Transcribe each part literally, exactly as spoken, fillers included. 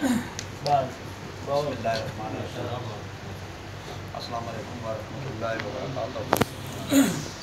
السلام علیکم ورحمۃ اللہ وبرکاتہ۔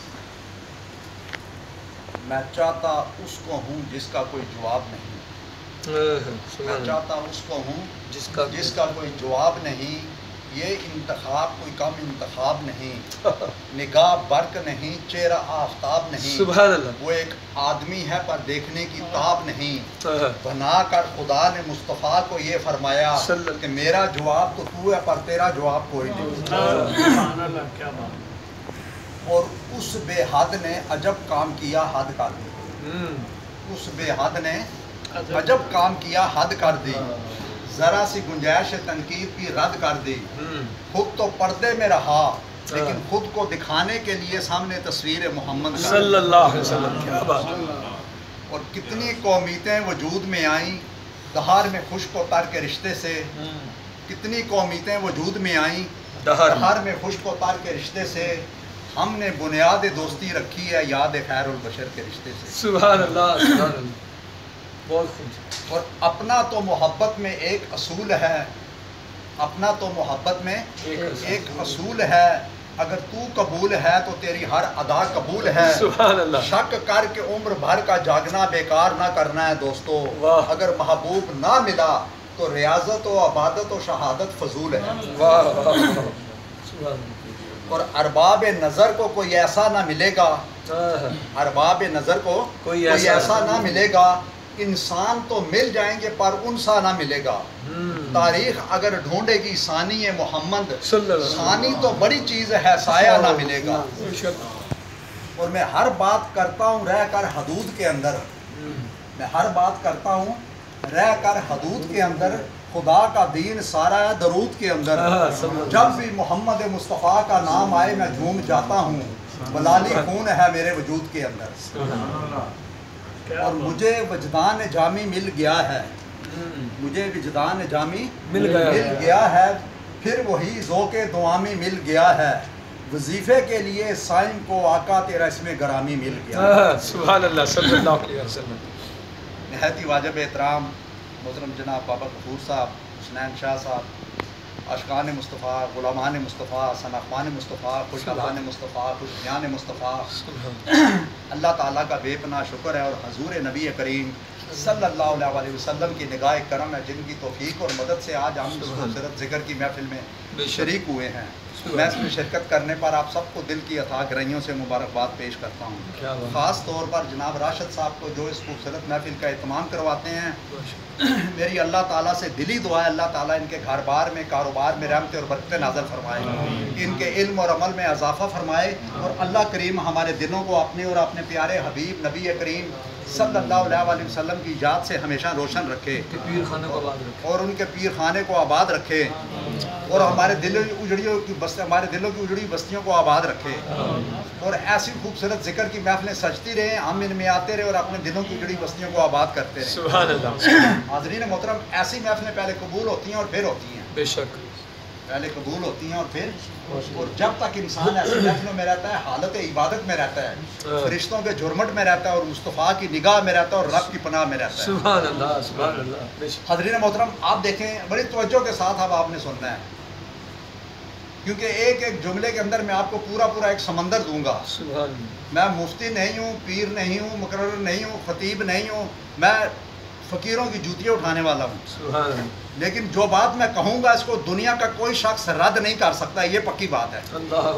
میں چاہتا اس کو ہوں جس کا کوئی جواب نہیں، میں چاہتا اس کو ہوں جس کا جس کا کوئی جواب نہیں، یہ انتخاب کوئی کم انتخاب نہیں، نگاہ برق نہیں، چہرہ آفتاب نہیں، سبحان اللہ، وہ ایک آدمی ہے پر دیکھنے کی تاب نہیں، بنا کر خدا نے مصطفیٰ کو یہ فرمایا کہ میرا جواب تو تو ہے پر تیرا جواب کوئی نہیں۔ سبحان اللہ، کیا بات۔ اور اس بے حد نے عجب کام کیا، حد کر دی، اس بے حد نے عجب کام کیا، حد کر دی، ذرا سی گنجائش تنقید کی رد کر دی، خود تو پردے میں رہا لیکن خود کو دکھانے کے لیے سامنے تصویر محمد صلی اللہ علیہ وسلم، کیا بات۔ اور کتنی قومیتیں وجود میں آئیں دہار میں خشک و تر کے رشتے سے، کتنی قومیتیں وجود میں آئیں دہار میں خشک و تر کے رشتے سے، ہم نے بنیاد دوستی رکھی ہے یاد خیر البشر کے رشتے سے۔ سبحان اللہ، سبحان اللہ، بہت خوب۔ اور اپنا تو محبت میں ایک اصول ہے، اپنا تو محبت میں ایک اصول ہے، اگر تو قبول ہے تو تیری ہر ادا قبول ہے، سبحان اللہ، شک کر کے عمر بھر کا جاگنا بیکار نہ کرنا ہے دوستو، اگر محبوب نہ ملا تو ریاضت و عبادت و شہادت فضول ہے۔ اور ارباب نظر کو کوئی ایسا نہ ملے گا، ارباب نظر کو کوئی ایسا نہ ملے گا، انسان تو مل جائیں گے پر انسا نہ ملے گا، تاریخ اگر ڈھونڈے گی ثانی محمد، ثانی تو بڑی چیز ہے سایہ نہ ملے گا۔ اور میں ہر بات کرتا ہوں رہ کر حدود کے اندر، میں ہر بات کرتا ہوں رہ کر حدود کے اندر، خدا کا دین سارا ہے درود کے اندر، جب بھی محمد مصطفیٰ کا نام آئے میں جھوم جاتا ہوں، بلالی خون ہے میرے وجود کے اندر۔ اور مجھے وجدان جامی مل گیا ہے، مجھے وجدان جامی مل گیا ہے، پھر وہی ذوق دعامی مل گیا ہے، وظیفے کے لیے سائم کو آقا تیرا اس میں گرامی مل گیا۔ سبحان اللہ، صلی اللہ علیہ وسلم۔ نہایت ہی واجب احترام محترم جناب بابا غفور صاحب، حسنین شاہ صاحب، عاشقان مصطفیٰ، غلامان مصطفیٰ، شناخوان مصطفیٰ، خوش حالان مصطفیٰ، خوش بیان مصطفیٰ، اللہ تعالیٰ کا بے پناہ شکر ہے، اور حضور نبی کریم صلی اللہ علیہ وسلم کی نگاہ کرم ہے جن کی توفیق اور مدد سے آج ہم اس خوبصورت ذکر کی محفل میں شریک ہوئے ہیں۔ میں اس میں شرکت کرنے پر آپ سب کو دل کی عطا گرہیوں سے مبارکباد پیش کرتا ہوں، خاص طور پر جناب راشد صاحب کو جو اس خوبصورت محفل کا اہتمام کرواتے ہیں۔ میری اللہ تعالیٰ سے دلی دعا ہے اللہ تعالیٰ ان کے گھر بار میں، کاروبار میں رحمتیں اور برکتیں نازل فرمائے، ان کے علم اور عمل میں اضافہ فرمائے، اور اللہ کریم ہمارے دلوں کو اپنے اور اپنے پیارے حبیب نبی کریم صلی اللہ علیہ وسلم کی یاد سے ہمیشہ روشن رکھے، پیر خانے کو آباد رکھے، اور ان کے پیر خانے کو آباد رکھے، اور ہمارے دلوں کی اجڑیوں کی بستی ہمارے دلوں کی اجڑی بستیوں کو آباد رکھے، اور ایسی خوبصورت ذکر کی محفلیں سجتی رہیں، ہم ان میں آتے رہے اور اپنے دلوں کی اجڑی بستیوں کو آباد کرتے رہے۔ سبحان اللہ۔ حاضرین محترم، ایسی محفلیں پہلے قبول ہوتی ہیں اور پھر ہوتی ہیں، بے شک پہلے قبول ہوتی ہیں اور پھر، اور جب تک انسان ایسی محفلوں میں رہتا ہے حالت عبادت میں رہتا ہے، فرشتوں کے جرمٹ میں رہتا ہے، اور مصطفیٰ کی نگاہ میں رہتا ہے، اور رب کی پناہ میں رہتا ہے۔ سبحان اللہ، سبحان اللہ۔ حضرین محترم، آپ دیکھیں بڑی توجہ کے ساتھ اب آپ نے سننا ہے، کیونکہ ایک ایک جملے کے اندر میں آپ کو پورا پورا ایک سمندر دوں گا۔ میں مفتی نہیں ہوں، پیر نہیں ہوں، مقرر نہیں ہوں، خطیب نہیں ہوں، میں فقیروں کی جوتیاں اٹھانے والا ہوں، لیکن جو بات میں کہوں گا اس کو دنیا کا کوئی شخص رد نہیں کر سکتا، یہ پکی بات ہے۔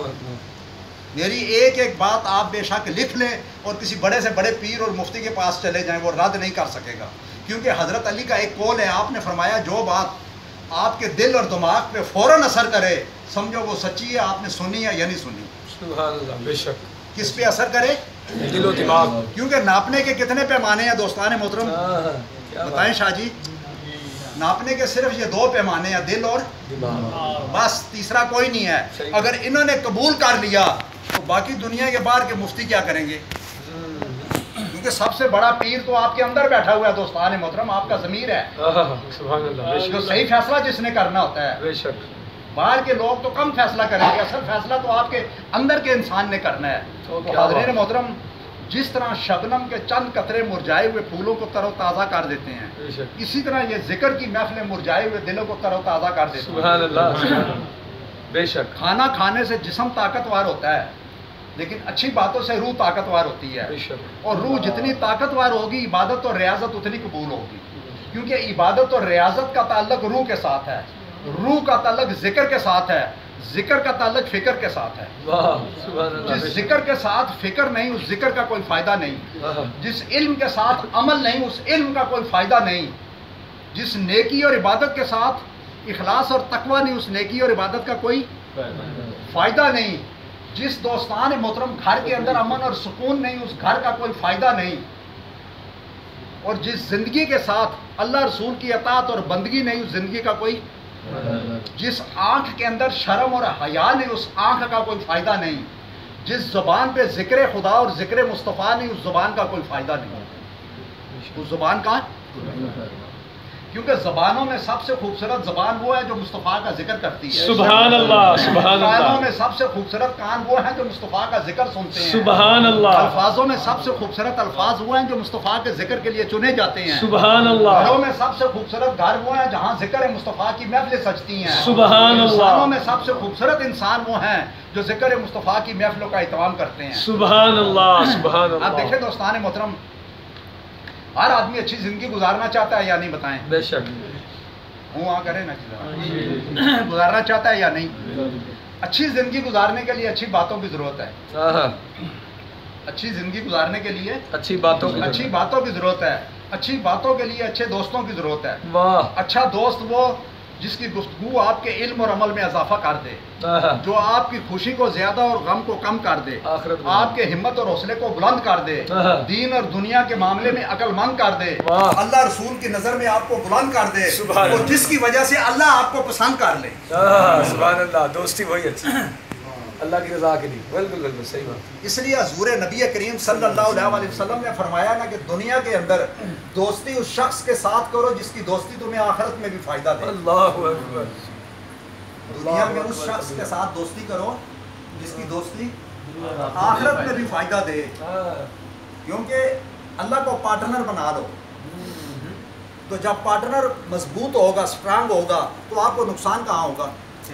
میری ایک ایک بات آپ بے شک لکھ لیں اور کسی بڑے سے بڑے پیر اور مفتی کے پاس چلے جائیں، وہ رد نہیں کر سکے گا، کیونکہ حضرت علی کا ایک قول ہے، آپ نے فرمایا جو بات آپ کے دل اور دماغ پہ فوراً اثر کرے سمجھو وہ سچی ہے، آپ نے سنی ہے یا نہیں سنی۔ سبحان اللہ، بے شک۔ کس پہ اثر کرے؟ دل و دماغ، کیونکہ ناپنے کے کتنے پیمانے ہیں دوستان محترم؟ بتائیں شاہ جی، ناپنے کے صرف یہ دو پیمانے ہیں، دل اور دماغ، بس تیسرا کوئی نہیں ہے۔ اگر انہوں نے قبول کر لیا تو باقی دنیا کے باہر کے مفتی کیا کریں گے؟ کیونکہ سب سے بڑا پیر تو آپ کے اندر بیٹھا ہوا ہے دوستان محترم، آپ کا ضمیر ہے، سبحان اللہ، جو صحیح فیصلہ جس نے کرنا ہوتا ہے۔ بے شک، باہر کے لوگ تو کم فیصلہ کریں گے، اصل فیصلہ تو آپ کے اندر کے انسان نے کرنا ہے۔ تو حاضرین محترم، جس طرح شبنم کے چند قطرے مرجھائے ہوئے پھولوں کو تر و تازہ کر دیتے ہیں، اسی طرح یہ ذکر کی محفلیں مرجھائے ہوئے دلوں کو تر و تازہ کر دیتے ہیں۔ سبحان اللہ، بے شک۔ کھانا کھانے سے جسم طاقتور ہوتا ہے، لیکن اچھی باتوں سے روح طاقتور ہوتی ہے، اور روح جتنی طاقتور ہوگی عبادت اور ریاضت اتنی قبول ہوگی، کیونکہ عبادت اور ریاضت کا تعلق روح کے ساتھ ہے، روح کا تعلق ذکر کے ساتھ ہے، ذکر کا تعلق فکر کے ساتھ ہے۔ جس ذکر کے ساتھ فکر نہیں اس ذکر کا کوئی فائدہ نہیں، جس علم کے ساتھ عمل نہیں اس علم کا کوئی فائدہ نہیں، جس نیکی اور عبادت کے ساتھ اخلاص اور تقوی نہیں اس نیکی اور عبادت کا کوئی فائدہ نہیں، جس دوستان محترم گھر کے اندر امن اور سکون نہیں اس گھر کا کوئی فائدہ نہیں، اور جس زندگی کے ساتھ اللہ رسول کی اطاعت اور بندگی نہیں اس زندگی کا کوئی، جس آنکھ کے اندر شرم اور حیا نہیں اس آنکھ کا کوئی فائدہ نہیں، جس زبان پہ ذکر خدا اور ذکر مصطفیٰ نہیں اس زبان کا کوئی فائدہ نہیں، اس زبان کا، کیونکہ زبانوں میں سب سے خوبصورت زبان وہ ہے جو مصطفیٰ کا ذکر کرتی ہے۔ سبحان اللہ، سبحان اللہ۔ کانوں میں سب سے خوبصورت کان وہ ہیں جو مصطفیٰ کا ذکر سنتے ہیں۔ سبحان اللہ۔ الفاظوں میں سب سے خوبصورت الفاظ وہ ہیں جو مصطفیٰ کے ذکر کے لیے چنے جاتے ہیں۔ سبحان اللہ۔ گھروں میں سب سے خوبصورت گھر وہ ہیں جہاں ذکر مصطفیٰ کی محفلیں سجتی ہیں۔ سبحان اللہ۔ انسانوں میں سب سے خوبصورت انسان وہ ہیں جو ذکر مصطفیٰ کی محفلوں کا اہتمام کرتے ہیں۔ سبحان اللہ، سبحان اللہ۔ آپ دیکھیں دوستان محترم، ہر آدمی اچھی زندگی گزارنا چاہتا ہے یا نہیں بتائیں؟ بے شک۔ ہوں آ کرے نا جی، گزارنا چاہتا ہے یا نہیں؟ اچھی زندگی گزارنے کے لیے اچھی باتوں کی ضرورت ہے، اچھی زندگی گزارنے کے لیے اچھی باتوں کی اچھی باتوں کی ضرورت ہے، اچھی باتوں کے لیے اچھے دوستوں کی ضرورت ہے۔ واہ۔ اچھا دوست وہ جس کی گفتگو آپ کے علم اور عمل میں اضافہ کر دے، جو آپ کی خوشی کو زیادہ اور غم کو کم کر دے، آپ کے ہمت اور حوصلے کو بلند کر دے، دین اور دنیا کے معاملے میں عقل مند کر دے، اللہ رسول کی نظر میں آپ کو بلند کر دے، اور جس کی وجہ سے اللہ آپ کو پسند کر لے۔ سبحان اللہ، دوستی وہی اچھی اللہ کی رضا کے لیے، بالکل بالکل صحیح بات۔ اس لیے حضور نبی کریم صلی اللہ علیہ وسلم نے فرمایا نا کہ دنیا کے اندر دوستی اس شخص کے ساتھ کرو جس کی دوستی تمہیں آخرت میں بھی فائدہ دے۔ اللہ اکبر۔ دنیا میں اس شخص کے ساتھ دوستی کرو جس کی دوستی آخرت میں بھی فائدہ دے، کیونکہ اللہ کو پارٹنر بنا لو تو جب پارٹنر مضبوط ہوگا، اسٹرانگ ہوگا، تو آپ کو نقصان کہاں ہوگا؟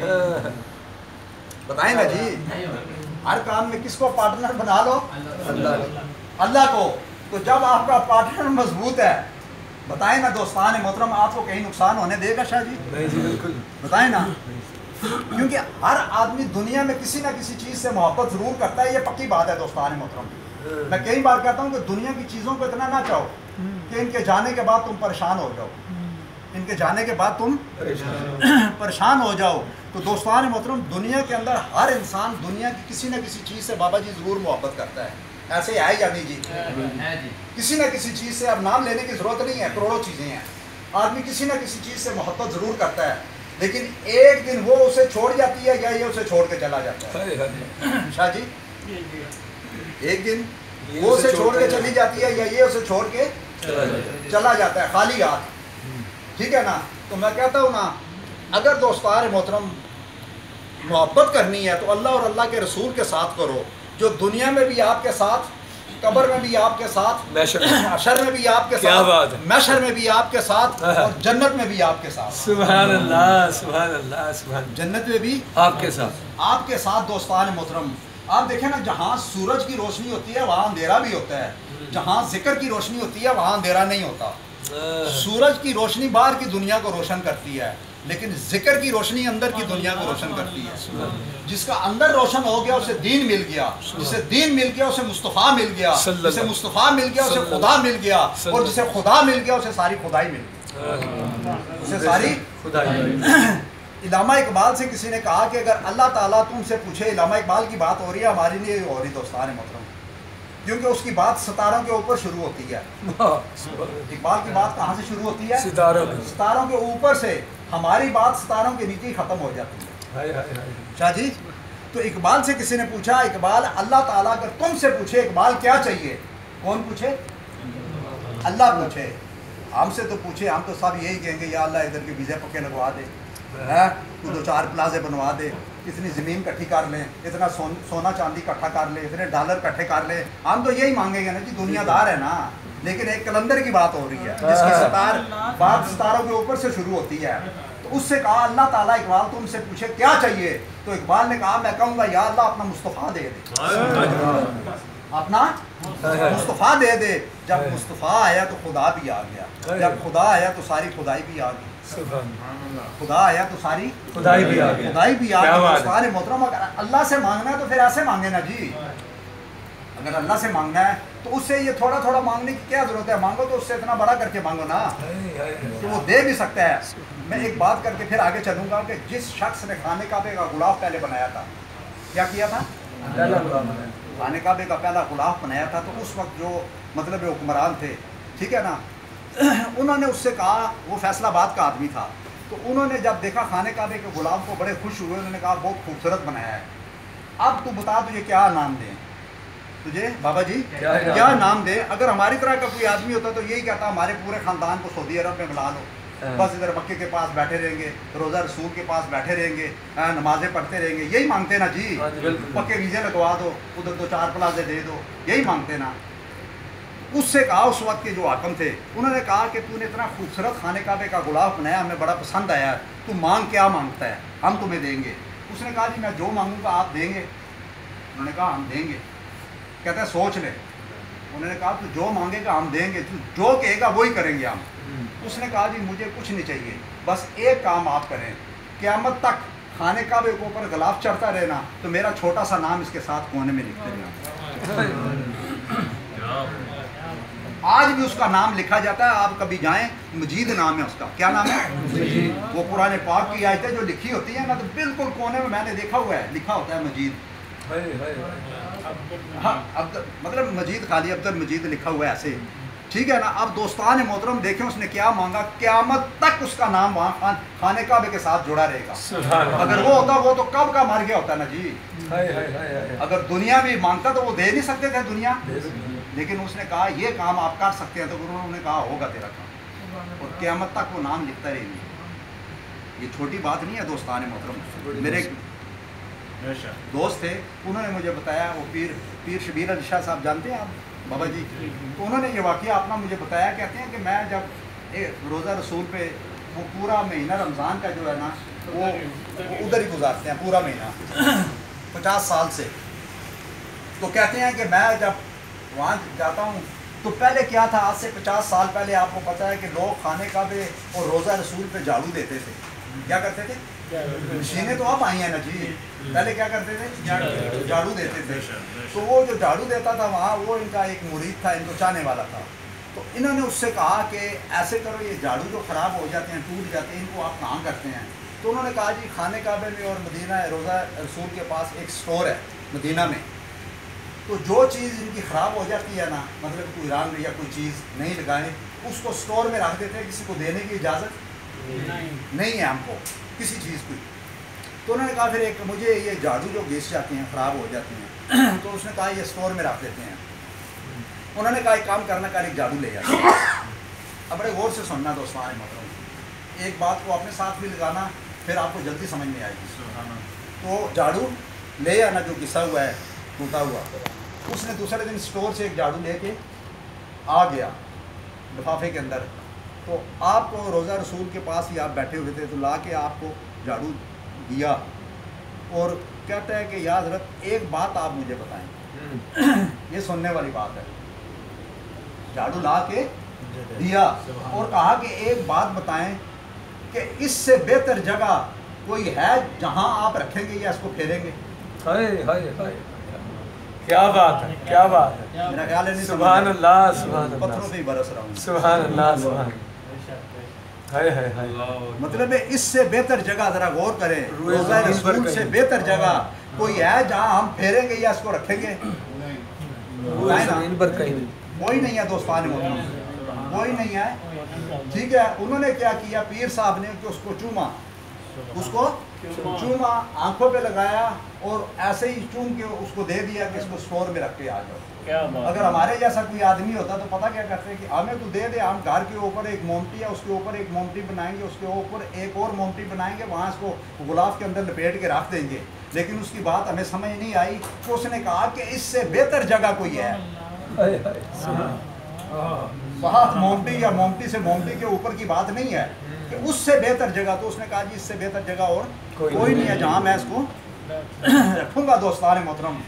بتائیں نا جی، ہر کام میں کس کو پارٹنر بنا لو؟ اللہ کو۔ تو جب آپ کا پارٹنر مضبوط ہے، بتائیں نا دوستان محترم، آپ کو کہیں نقصان ہونے دے گا شاہ جی؟ نہیں جی بالکل۔ بتائیں نا، کیونکہ ہر آدمی دنیا میں کسی نہ کسی چیز سے محبت ضرور کرتا ہے، یہ پکی بات ہے دوستان محترم۔ میں کئی بار کہتا ہوں کہ دنیا کی چیزوں کو اتنا نہ چاہو کہ ان کے جانے کے بعد تم پریشان ہو جاؤ، ان کے جانے کے بعد تم پریشان ہو جاؤ۔ تو دوستان محترم، دنیا کے اندر ہر انسان دنیا کی کسی نہ کسی چیز سے بابا جی ضرور محبت کرتا ہے، ایسے ہے یا نہیں جی؟ کسی نہ کسی چیز سے، اب نام لینے کی ضرورت نہیں ہے، کروڑوں چیزیں ہیں، آدمی کسی نہ کسی چیز سے محبت ضرور کرتا ہے، لیکن ایک دن وہ اسے چھوڑ جاتی ہے یا یہ اسے چھوڑ کے چلا جاتا ہے شاہ جی؟ ایک دن وہ اسے چھوڑ کے چلی جاتی ہے یا یہ اسے چھوڑ کے چلا جاتا ہے خالی ہاتھ، ٹھیک ہے نا؟ تو میں کہتا ہوں نا، اگر دوستار محترم محبت کرنی ہے تو اللہ اور اللہ کے رسول کے ساتھ کرو، جو دنیا میں بھی آپ کے ساتھ، قبر میں بھی آپ کے ساتھ، حشر میں بھی آپ کے ساتھ، محشر میں بھی آپ کے ساتھ، اور جنت میں بھی آپ کے ساتھ۔ سبحان اللہ، سبحان اللہ، سبحان۔ جنت میں بھی آپ کے ساتھ، آپ کے ساتھ دوستان محترم۔ آپ دیکھیں نا، جہاں سورج کی روشنی ہوتی ہے وہاں اندھیرا بھی ہوتا ہے، جہاں ذکر کی روشنی ہوتی ہے وہاں اندھیرا نہیں ہوتا۔ سورج کی روشنی باہر کی دنیا کو روشن کرتی ہے، لیکن ذکر کی روشنی اندر کی دنیا کو روشن کرتی ہے۔ جس کا اندر روشن ہو گیا اسے دین مل گیا، جسے دین مل گیا اسے مصطفیٰ مل گیا، جسے مصطفیٰ مل گیا اسے خدا مل گیا، اور جسے خدا مل گیا اسے ساری خدائی مل گئی، اسے ساری خدائی۔ علامہ اقبال سے کسی نے کہا کہ اگر اللہ تعالیٰ تم سے پوچھے، علامہ اقبال کی بات ہو رہی ہے، ہماری نہیں ہو رہی دوستان محترم، کیونکہ اس کی بات ستاروں کے اوپر شروع ہوتی ہے۔ اقبال کی بات کہاں سے شروع ہوتی ہے؟ ستاروں ستاروں کے اوپر سے، ہماری بات ستاروں کے نیچے ختم ہو جاتی ہے شاہ جی۔ تو اقبال سے کسی نے پوچھا، اقبال اللہ تعالیٰ اگر تم سے پوچھے اقبال کیا چاہیے؟ کون پوچھے؟ اللہ پوچھے۔ ہم سے تو پوچھے، ہم تو سب یہی کہیں گے یا اللہ ادھر کے ویزے پکے لگوا دے، تو دو چار پلازے بنوا دے، اتنی زمین کٹھی کر لیں, اتنا سون, سونا چاندی کٹھا کر لیں, اتنے ڈالر کٹھے کر لیں. ہم تو یہی مانگیں گے نا جی, دنیا دار ہے نا. لیکن ایک کلندر کی بات ہو رہی ہے جس کی ستار بات ستاروں کے اوپر سے شروع ہوتی ہے. تو اس سے کہا اللہ تعالیٰ اقبال تم سے پوچھے کیا چاہیے, تو اقبال نے کہا میں کہوں گا یا اللہ اپنا مصطفیٰ دے دے, اپنا مصطفیٰ دے دے. جب مصطفیٰ آیا تو خدا بھی آ گیا, جب خدا آیا تو ساری خدائی بھی آ گئی. خدا آیا تو ساری خدائی بھی آ گئی, خدائی بھی آ گئی. سارے محترم اگر اللہ سے مانگنا ہے تو پھر ایسے مانگے نا جی. اگر اللہ سے مانگنا ہے تو اس سے یہ تھوڑا تھوڑا مانگنے کی کیا ضرورت ہے, مانگو تو اس سے اتنا بڑا کر کے مانگو نا کہ وہ دے بھی سکتا ہے. میں ایک بات کر کے پھر آگے چلوں گا کہ جس شخص نے خانے کعبے کا غلاف پہلے بنایا تھا, کیا کیا تھا, خانے کعبے کا پہلا غلاف بنایا تھا, تو اس وقت جو مطلب حکمران تھے, ٹھیک ہے نا, انہوں نے اس سے کہا, وہ فیصلہ آباد کا آدمی تھا, تو انہوں نے جب دیکھا خانے کعبے کے غلاف کو بڑے خوش ہوئے. انہوں نے کہا بہت خوبصورت بنایا ہے, اب تو بتا تجھے کیا نام دیں, تجھے بابا جی کیا نام دے. اگر ہماری طرح کا کوئی آدمی ہوتا تو یہی کہتا ہمارے پورے خاندان کو سعودی عرب میں بلا لو, بس ادھر مکے کے پاس بیٹھے رہیں گے, روزہ رسول کے پاس بیٹھے رہیں گے, نمازیں پڑھتے رہیں گے. یہی مانگتے نا جی, پکے ویزے لگوا دو, ادھر دو چار پلازے دے دو, یہی مانگتے نا. اس سے کہا اس وقت کے جو حاکم تھے, انہوں نے کہا کہ تو نے اتنا خوبصورت خانے کعبے کا غلاف بنایا, ہمیں بڑا پسند آیا, تو مانگ کیا مانگتا ہے, ہم تمہیں دیں گے. اس نے کہا جی میں جو مانگوں گا آپ دیں گے. انہوں نے کہا ہم دیں گے. کہتا ہے سوچ لے. انہوں نے کہا تو جو مانگے گا ہم دیں گے, تو جو کہے گا وہی کریں گے ہم. اس نے کہا جی مجھے کچھ نہیں چاہیے, بس ایک کام آپ کریں, قیامت تک خانے کعبے کے اوپر غلاف چڑھتا رہنا, تو میرا چھوٹا سا نام اس کے ساتھ کونے میں لکھتے رہنا. آج بھی اس کا نام لکھا جاتا ہے, آپ کبھی جائیں, مجید نام ہے اس کا. کیا نام ہے؟ وہ قرآن پاک کی آیتیں جو لکھی ہوتی ہیں نا, تو بالکل کونے میں میں نے دیکھا ہوا ہے لکھا ہوتا ہے مجید. ہاں مطلب مجید خالی عبد المجید لکھا ہوا ہے ایسے, ٹھیک ہے نا. اب دوستان محترم دیکھیں اس نے کیا مانگا, قیامت تک اس کا نام وہاں خانے کعبے کے ساتھ جڑا رہے گا. اگر وہ ہوتا وہ تو کب کا مر گیا ہوتا نا جی. اگر دنیا بھی مانگتا تو وہ دے نہیں سکتے تھے دنیا, لیکن اس نے کہا یہ کام آپ کر سکتے ہیں, تو انہوں نے کہا ہوگا تیرا کام, اور قیامت تک وہ نام لکھتا رہے گا. یہ چھوٹی بات نہیں ہے دوستان محترم. میرے دوست تھے, انہوں نے مجھے بتایا, وہ پیر پیر شبیر علی شاہ صاحب جانتے ہیں آپ بابا جی, تو انہوں نے یہ واقعہ اپنا مجھے بتایا. کہتے ہیں کہ میں جب روزہ رسول پہ وہ پورا مہینہ رمضان کا جو ہے نا وہ ادھر ہی گزارتے ہیں پورا مہینہ پچاس سال سے, تو کہتے ہیں کہ میں جب وہاں جاتا ہوں تو پہلے کیا تھا, آج سے پچاس سال پہلے آپ کو پتہ ہے کہ لوگ خانے کعبے اور روزہ رسول پہ جھاڑو دیتے تھے. کیا کرتے تھے, مشینیں تو اب آئی ہیں نا جی, پہلے کیا کرتے تھے, جھاڑو دیتے تھے. تو وہ جو جھاڑو دیتا تھا وہاں, وہ ان کا ایک مرید تھا, ان کو چاہنے والا تھا. تو انہوں نے اس سے کہا کہ ایسے کرو, یہ جھاڑو جو خراب ہو جاتے ہیں, ٹوٹ جاتے ہیں, ان کو آپ کہاں کرتے ہیں. تو انہوں نے کہا جی خانے کعبے میں اور مدینہ روزہ رسول کے پاس ایک سٹور ہے مدینہ میں, تو جو چیز ان کی خراب ہو جاتی ہے نا, مطلب کوئی رنگ یا کوئی چیز نہیں لگائے, اس کو سٹور میں رکھ دیتے ہیں, کسی کو دینے کی اجازت نہیں ہے ہم کو کسی چیز کو. تو انہوں نے کہا پھر ایک مجھے یہ جھاڑو جو گھس جاتی ہیں, خراب ہو جاتی ہیں, تو اس نے کہا یہ سٹور میں رکھ دیتے ہیں. انہوں نے کہا ایک کام کرنا, کل ایک جھاڑو لے جاتے. اب بڑے غور سے سننا دوستان محترم, ایک بات کو اپنے ساتھ بھی لگانا, پھر آپ کو جلدی سمجھ میں آئے گی. تو جھاڑو لے آنا جو گھسا ہوا ہے, ٹوٹا ہوا. اس نے دوسرے دن سٹور سے ایک جھاڑو لے کے آ گیا لفافے کے اندر. تو آپ کو روزہ رسول کے پاس ہی آپ بیٹھے ہوئے تھے, تو لا کے آپ کو جھاڑو دیا, اور کہتا ہے کہ یا حضرت ایک بات آپ مجھے بتائیں. یہ سننے والی بات ہے. جھاڑو لا کے دیا اور کہا کہ ایک بات بتائیں کہ اس سے بہتر جگہ کوئی ہے جہاں آپ رکھیں گے یا اس کو پھیریں گے. کیا بات ہے, کیا بات ہے, میرا خیال ہے سبحان اللہ, سبحان اللہ, پتھروں پہ ہی برس رہا ہوں. سبحان اللہ, سبحان مطلب اس سے بہتر جگہ ذرا غور کریں, روزہ رسول سے بہتر جگہ کوئی ہے جہاں ہم پھیریں گے یا اس کو رکھیں گے. کوئی نہیں ہے دوستان محترم, کوئی نہیں ہے. ٹھیک ہے, انہوں نے کیا کیا, پیر صاحب نے کہ اس کو چوما, اس کو چوما, آنکھوں پہ لگایا, اور ایسے ہی چوم کے اس کو دے دیا کہ اس کو سٹور میں رکھ کے آ جاؤ. اگر ہمارے جیسا کوئی آدمی ہوتا تو پتہ کیا کرتے کہ ہمیں تو دے دے, ہم گھر کے اوپر ایک مومٹی ہے, اس کے اوپر ایک مومٹی بنائیں گے, اس کے اوپر ایک اور مومٹی بنائیں گے, وہاں اس کو غلاف کے اندر لپیٹ کے رکھ دیں گے, لیکن اس کی بات ہمیں سمجھ نہیں آئی تو اس نے کہا کہ اس سے بہتر جگہ کوئی ہے. بات مومٹی یا مومٹی سے مومٹی کے اوپر کی بات نہیں ہے کہ اس سے بہتر جگہ. تو اس نے کہا جی اس سے بہتر جگہ اور کوئی نہیں ہے جہاں میں اس کو رکھوں گا. دوستان محترم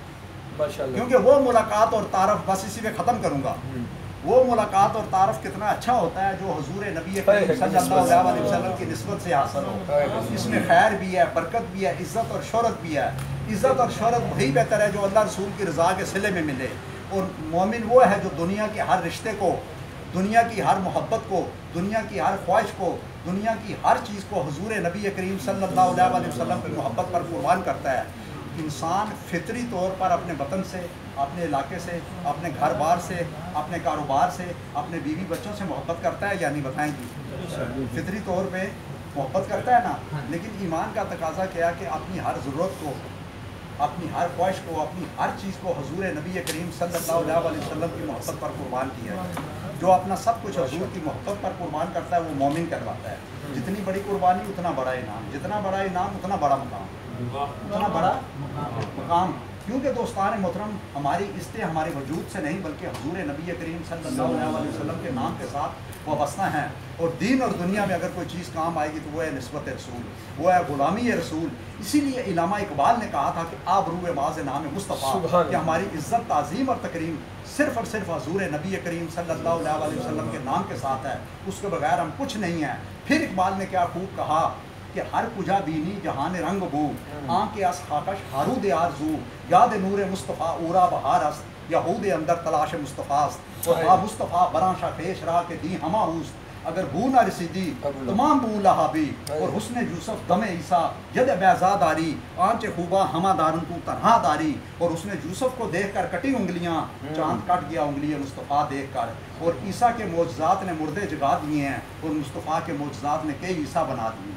کیونکہ وہ ملاقات اور تعارف بس اسی میں ختم کروں گا. وہ ملاقات اور تعارف کتنا اچھا ہوتا ہے جو حضور نبی کریم صلی اللہ علیہ وسلم کی نسبت سے حاصل ہو. اس میں خیر بھی ہے, برکت بھی ہے, عزت اور شہرت بھی ہے. عزت اور شہرت وہی بہتر ہے جو اللہ رسول کی رضا کے صلے میں ملے. اور مومن وہ ہے جو دنیا کے ہر رشتے کو, دنیا کی ہر محبت کو, دنیا کی ہر خواہش کو, دنیا کی ہر چیز کو حضور نبی کریم صلی اللہ علیہ وسلم کی محبت پر قربان کرتا ہے. انسان فطری طور پر اپنے وطن سے, اپنے علاقے سے, اپنے گھر بار سے, اپنے کاروبار سے, اپنے بیوی بچوں سے محبت کرتا ہے یا نہیں بتائیں گی؟ فطری طور پہ محبت کرتا ہے نا. لیکن ایمان کا تقاضا کیا کہ اپنی ہر ضرورت کو, اپنی ہر خواہش کو, اپنی ہر چیز کو حضور نبی کریم صلی اللہ علیہ وسلم کی محبت پر قربان کیا ہے. جو اپنا سب کچھ حضور کی محبت پر قربان کرتا ہے وہ مومن کرواتا ہے. جتنی بڑی قربانی اتنا بڑا انعام, جتنا بڑا انعام اتنا بڑا مقام, اتنا بڑا مقام. کیونکہ دوستان محترم ہماری عزتیں ہمارے وجود سے نہیں بلکہ حضور نبی کریم صلی اللہ علیہ وسلم کے نام کے ساتھ وابستہ ہیں. اور دین اور دنیا میں اگر کوئی چیز کام آئے گی تو وہ ہے نسبت رسول, وہ ہے غلامی رسول. اسی لیے علامہ اقبال نے کہا تھا کہ آبرو معاذ نام مصطفیٰ, کہ ہماری عزت, تعظیم اور تکریم صرف اور صرف حضور نبی کریم صلی اللہ علیہ وسلم کے نام کے ساتھ ہے, اس کے بغیر ہم کچھ نہیں ہیں. پھر اقبال نے کیا خوب کہا کہ ہر کجا بینی جہان رنگ بو, آنکھ اس خاکش ہارود آرزو, یاد نور مصطفیٰ اورا بہار است, یہود اندر تلاش مصطفیٰ است, اور با مصطفیٰ براں شاہ پیش راہ کے دی ہما اوست, اگر بو نہ رسیدی تمام بو لہابی, اور حسن یوسف دم عیسیٰ ید بیضا داری, آنچ خوبا ہما دارن تو تنہا داری. اور حسن یوسف کو دیکھ کر کٹی انگلیاں, چاند کٹ گیا انگلی مصطفیٰ دیکھ کر. اور عیسیٰ کے معجزات نے مردے جگا دیے ہیں, اور مصطفیٰ کے معجزات نے کئی عیسیٰ بنا دیے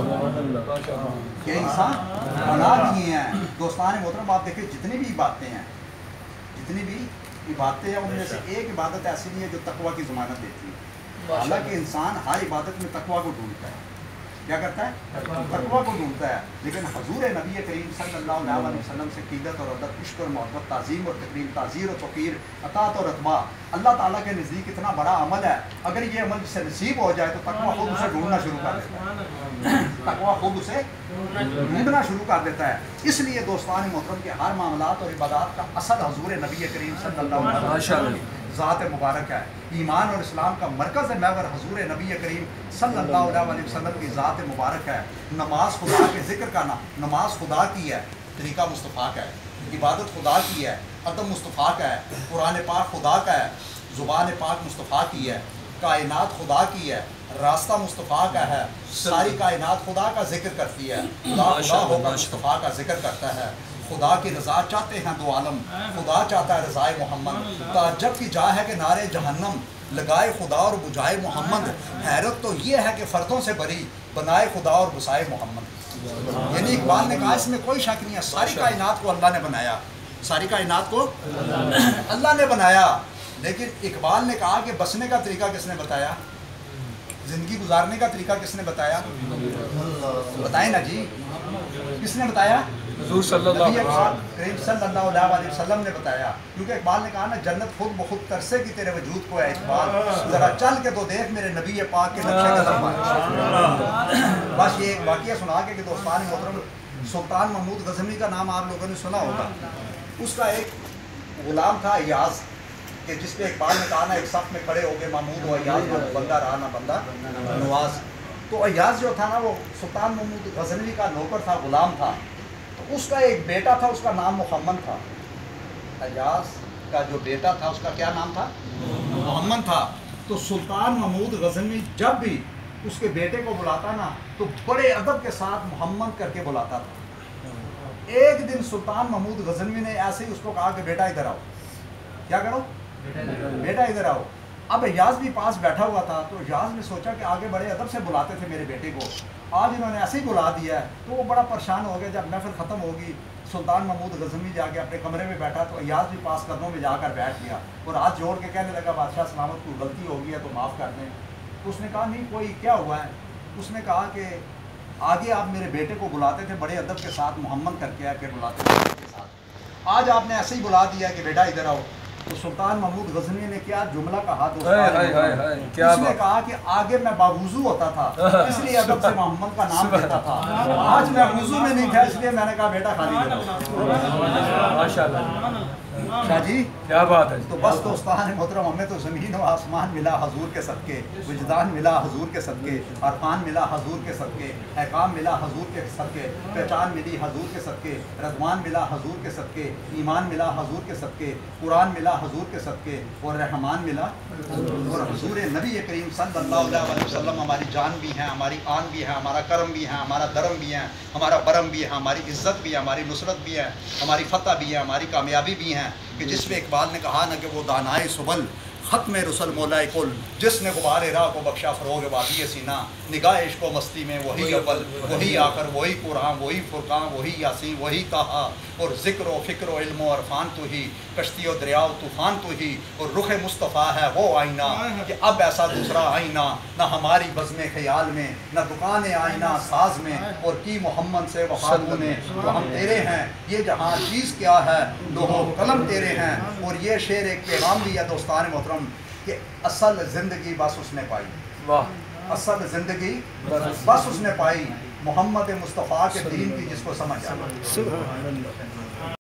کئی عیسیٰ بنا دیے ہیں. دوستان محترم آپ دیکھیں جتنی بھی باتیں ہیں, جتنی بھی عبادتیں ہیں, ان میں سے ایک عبادت ایسی نہیں ہے جو تقویٰ کی ضمانت دیتی ہے. حالانکہ انسان ہر عبادت میں تقویٰ کو ڈھونڈتا ہے. کیا کرتا ہے؟ تقویٰ کو ڈھونڈتا ہے. لیکن حضور نبی کریم صلی اللہ علیہ وسلم سے قیدت اور ادب, عشق اور محبت, تعظیم اور تکریم, تعزیر اور توقیر, اطاعت اور اتباع اللہ تعالیٰ کے نزدیک اتنا بڑا عمل ہے. اگر یہ عمل سے نصیب ہو جائے تو تقویٰ خود اسے ڈھونڈنا شروع کر دیتا ہے. تقویٰ خود اسے ڈھونڈنا شروع کر دیتا ہے. اس لیے دوستان محترم کے ہر معاملات اور عبادات کا اصل حضور نبی کریم صلی اللہ علیہ وسلم ذات مبارک ہے. ایمان اور اسلام کا مرکز محور حضور نبی کریم صلی اللہ علیہ وسلم کی ذات مبارک ہے. نماز خدا کے ذکر کا نا نماز خدا کی ہے, طریقہ مصطفیٰ کا ہے. عبادت خدا کی ہے, ادب مصطفیٰ کا ہے. قرآن پاک خدا کا ہے, زبان پاک مصطفیٰ کی ہے. کائنات خدا کی ہے, راستہ مصطفیٰ کا ہے. ساری کائنات خدا کا ذکر کرتی ہے. خدا خدا ہو کر مصطفیٰ کا ذکر کرتا ہے. خدا کی رضا چاہتے ہیں دو عالم, خدا چاہتا ہے رضائے محمد. تعجب کی جا ہے کہ نعرے جہنم لگائے خدا اور بجائے محمد. حیرت تو یہ ہے کہ فردوں سے بری بنائے خدا اور بسائے محمد. یعنی اقبال نے کہا اس میں کوئی شک نہیں ہے, ساری کائنات کو اللہ نے بنایا, ساری کائنات کو اللہ نے بنایا. لیکن اقبال نے کہا کہ بسنے کا طریقہ کس نے بتایا, زندگی گزارنے کا طریقہ کس نے بتایا؟ بتائیں نا جی, کس نے بتایا؟ حضور صلی اللہ کریم صلی اللہ علیہ وسلم نے بتایا. کیونکہ اقبال نے کہا نا جنت خود بخود ترسے کی تیرے وجود کو ہے اقبال, ذرا چل کے تو دیکھ میرے نبی پاک کے نقشے قدم پر. بس یہ ایک واقعہ سنا کے کہ دوستان محترم سلطان محمود غزنوی کا نام آپ لوگوں نے سنا ہوگا. اس کا ایک غلام تھا ایاز, کہ جس پہ اقبال نے کہا نا ایک صف میں کھڑے ہو گئے محمود و ایاز, بندہ رہا نہ بندہ نواز. تو ایاز جو تھا نا وہ سلطان محمود غزنوی کا نوکر تھا, غلام تھا. تو اس کا ایک بیٹا تھا, اس کا نام محمد تھا. ایاز کا جو بیٹا تھا اس کا کیا نام تھا؟ محمد تھا. تو سلطان محمود غزنوی جب بھی اس کے بیٹے کو بلاتا نا تو بڑے ادب کے ساتھ محمد کر کے بلاتا تھا. ایک دن سلطان محمود غزنوی نے ایسے ہی اس کو کہا کہ بیٹا ادھر آؤ. کیا کرو؟ بیٹا ادھر آؤ. اب ایاز بھی پاس بیٹھا ہوا تھا, تو ایاز نے سوچا کہ آگے بڑے ادب سے بلاتے تھے میرے بیٹے کو, آج انہوں نے ایسے ہی بلا دیا ہے. تو وہ بڑا پریشان ہو گیا. جب محفل ختم ہوگی سلطان محمود غزنوی جا کے اپنے کمرے میں بیٹھا تو ایاز بھی پاس قدموں میں جا کر بیٹھ گیا اور ہاتھ جوڑ کے کہنے لگا بادشاہ سلامت کو غلطی ہو گئی ہے تو معاف کر دیں. تو اس نے کہا نہیں کوئی کیا ہوا ہے. اس نے کہا کہ آگے آپ میرے بیٹے کو بلاتے تھے بڑے ادب کے ساتھ محمد کر کے آ کے بلاتے تھے کے ساتھ، آج آپ نے ایسے ہی بلا دیا کہ بیٹا ادھر آؤ. تو سلطان محمود غزنوی نے کیا جملہ کہا دوستان، اس نے کہا کہ آگے میں باوضو ہوتا تھا اس لیے ادب سے محمد کا نام لیتا تھا، آج میں وضو میں نہیں تھا اس لیے میں نے کہا بیٹا خالی دے دو. ماشاءاللہ شاہ جی کیا بات ہے. تو بس دوستان محترم، ہمیں تو زمین و آسمان ملا حضور کے صدقے، وجدان ملا حضور کے صدقے، عرفان ملا حضور کے صدقے، احکام ملا حضور کے صدقے، پہچان ملی حضور کے صدقے، رضوان ملا حضور کے صدقے، ایمان ملا حضور کے صدقے، قرآن ملا حضور کے صدقے، اور رحمان ملا اور حضور نبی کریم صلی اللہ علیہ وسلم ہماری جان بھی ہیں، ہماری آن بھی ہے، ہمارا کرم بھی ہے، ہمارا درم بھی ہے، ہمارا برم بھی ہے، ہماری عزت بھی ہے، ہماری نصرت بھی ہے، ہماری فتح بھی ہے، ہماری کامیابی بھی ہیں. کہ جس میں اقبال نے کہا نا کہ وہ دانائے سبل ختم رسل مولائے کل، جس نے غبار راہ کو بخشا فروغ وادی سینہ، نگاہ عشق و مستی میں وہی اول، وہی آ کر وہی قرآن، وہی فرقان، وہی یاسین، وہی کہا، اور ذکر و فکر و علم و عرفان تو ہی، کشتی و دریا و طوفان تو ہی، اور رخ مصطفیٰ ہے وہ آئینہ کہ اب ایسا دوسرا آئینہ نہ ہماری بزم خیال میں، نہ دکان آئینہ ساز میں، اور کی محمد سے وفا نے تو ہم تیرے ہیں، یہ جہاں چیز کیا ہے لوح و قلم تیرے ہیں. اور یہ شعر ایک پیغام بھی ہے دوستان محترم کہ اصل زندگی بس اس نے پائی، واہ اصل زندگی بس اس نے پائی محمد مصطفیٰ کے دین کی جس کو سمجھ آئی.